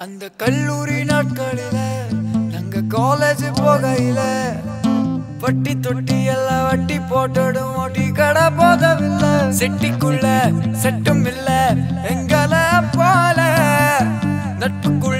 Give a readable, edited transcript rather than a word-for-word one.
அந்த கல்லூரி நாட்களில நாங்க காலேஜ் போகையில வட்டி தொட்டி எல்லாம் வட்டி போட்டடும் ஓட்டி கடை போதவில்லை செட்டிக்குள்ள செட்டும் இல்ல எங்கள போல நட்புக்குள்ள